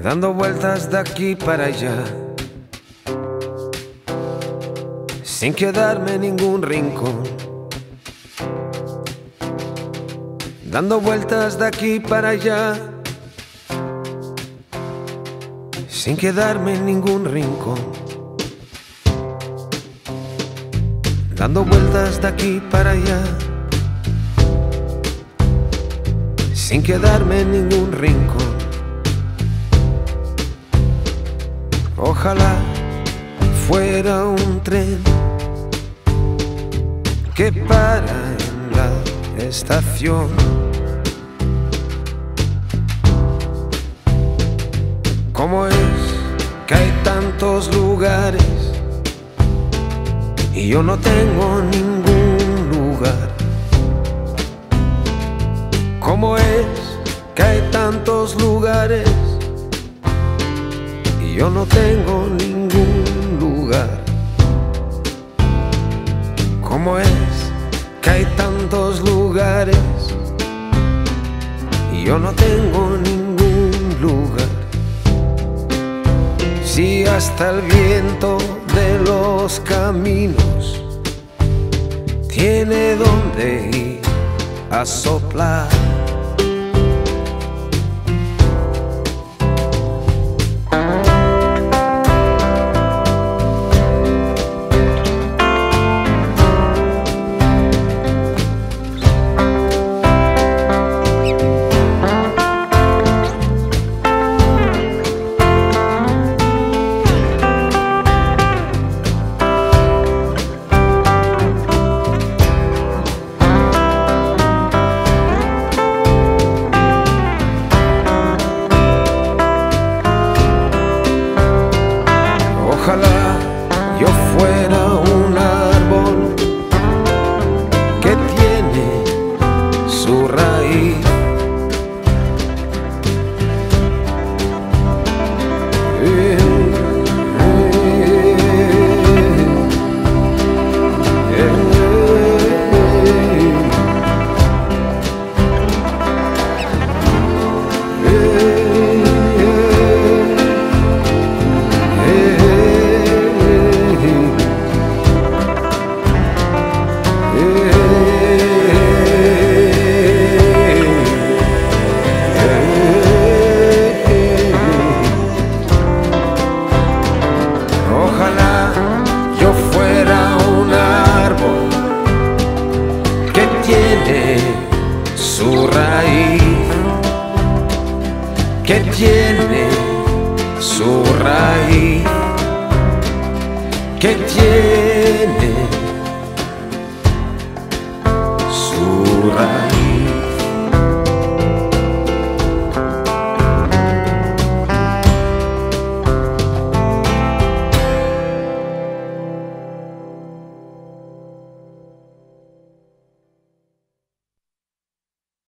dando vueltas de aquí para allá, sin quedarme en ningún rincón, dando vueltas de aquí para allá, sin quedarme en ningún rincón, dando vueltas de aquí para allá, sin quedarme en ningún rincón. Ojalá fuera un tren que para en la estación, ¿cómo es que hay tantos lugares y yo no tengo ningún lugar? ¿Cómo es que hay tantos lugares y yo no tengo ningún lugar? ¿Cómo es que hay tantos lugares y yo no tengo ningún lugar? Si hasta el viento de los caminos tiene donde ir a soplar, ojalá yo fuera un árbol que tiene su raíz, ojalá yo fuera un árbol que tiene su raíz, que tiene su raíz, que tiene